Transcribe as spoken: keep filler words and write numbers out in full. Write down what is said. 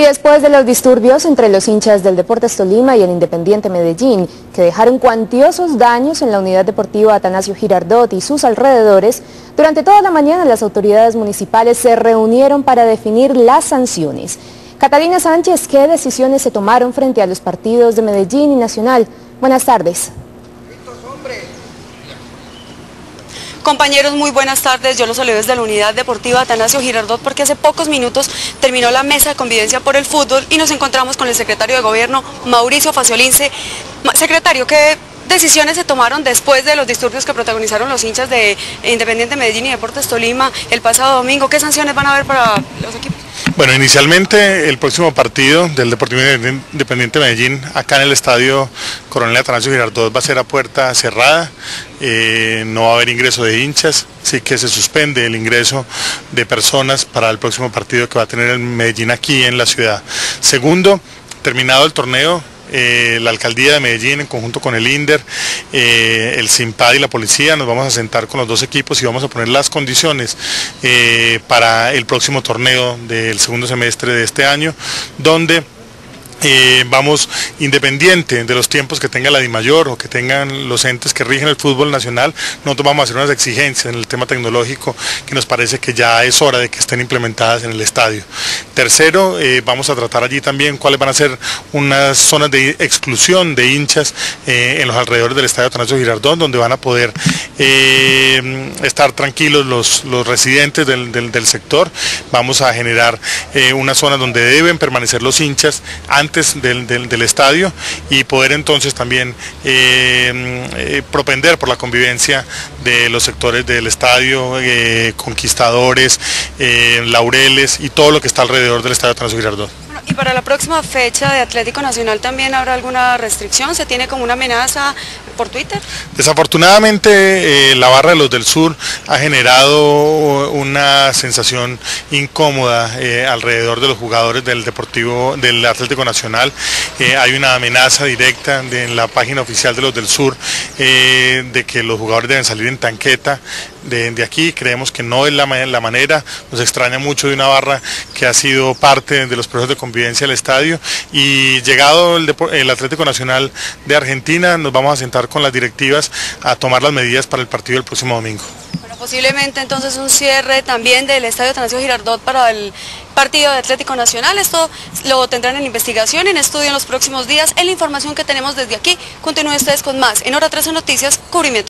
después de los disturbios entre los hinchas del Deportes Tolima y el Independiente Medellín, que dejaron cuantiosos daños en la unidad deportiva Atanasio Girardot y sus alrededores, durante toda la mañana las autoridades municipales se reunieron para definir las sanciones. Catalina Sánchez, ¿qué decisiones se tomaron frente a los partidos de Medellín y Nacional? Buenas tardes. Compañeros, muy buenas tardes. Yo los saludo desde la unidad deportiva Atanasio Girardot porque hace pocos minutos terminó la mesa de convivencia por el fútbol y nos encontramos con el secretario de Gobierno, Mauricio Faciolince. Secretario, ¿qué decisiones se tomaron después de los disturbios que protagonizaron los hinchas de Independiente Medellín y Deportes Tolima el pasado domingo? ¿Qué sanciones van a haber para los equipos? Bueno, inicialmente el próximo partido del Deportivo Independiente Medellín acá en el estadio Coronel Atanasio Girardot va a ser a puerta cerrada, eh, no va a haber ingreso de hinchas, sí que se suspende el ingreso de personas para el próximo partido que va a tener el Medellín aquí en la ciudad. Segundo, terminado el torneo, Eh, la alcaldía de Medellín en conjunto con el INDER, eh, el SIMPAD y la policía nos vamos a sentar con los dos equipos y vamos a poner las condiciones eh, para el próximo torneo del segundo semestre de este año, donde Eh, vamos, independiente de los tiempos que tenga la DIMAYOR o que tengan los entes que rigen el fútbol nacional, nosotros vamos a hacer unas exigencias en el tema tecnológico que nos parece que ya es hora de que estén implementadas en el estadio. Tercero, eh, vamos a tratar allí también cuáles van a ser unas zonas de exclusión de hinchas eh, en los alrededores del estadio Atanasio Girardot, donde van a poder eh, estar tranquilos los, los residentes del, del, del sector. Vamos a generar eh, una zona donde deben permanecer los hinchas antes Del, del, del estadio y poder entonces también eh, eh, propender por la convivencia de los sectores del estadio, eh, Conquistadores, eh, Laureles y todo lo que está alrededor del estadio Atanasio Girardot. Bueno, y para la próxima fecha de Atlético Nacional también habrá alguna restricción, ¿se tiene como una amenaza por Twitter? Desafortunadamente eh, la barra de los del sur ha generado una sensación incómoda eh, alrededor de los jugadores del Deportivo, del Atlético Nacional. Eh, hay una amenaza directa de, en la página oficial de los del sur eh, de que los jugadores deben salir en tanqueta de, de aquí. Creemos que no es la, la manera, nos extraña mucho de una barra que ha sido parte de los procesos de convivencia del estadio, y llegado el, el Atlético Nacional de Argentina nos vamos a sentar con las directivas a tomar las medidas para el partido del próximo domingo. Bueno, posiblemente entonces un cierre también del estadio Atanasio Girardot para el partido de Atlético Nacional. Esto lo tendrán en investigación, en estudio en los próximos días. En la información que tenemos desde aquí, continúen ustedes con más. En Hora trece Noticias, cubrimiento.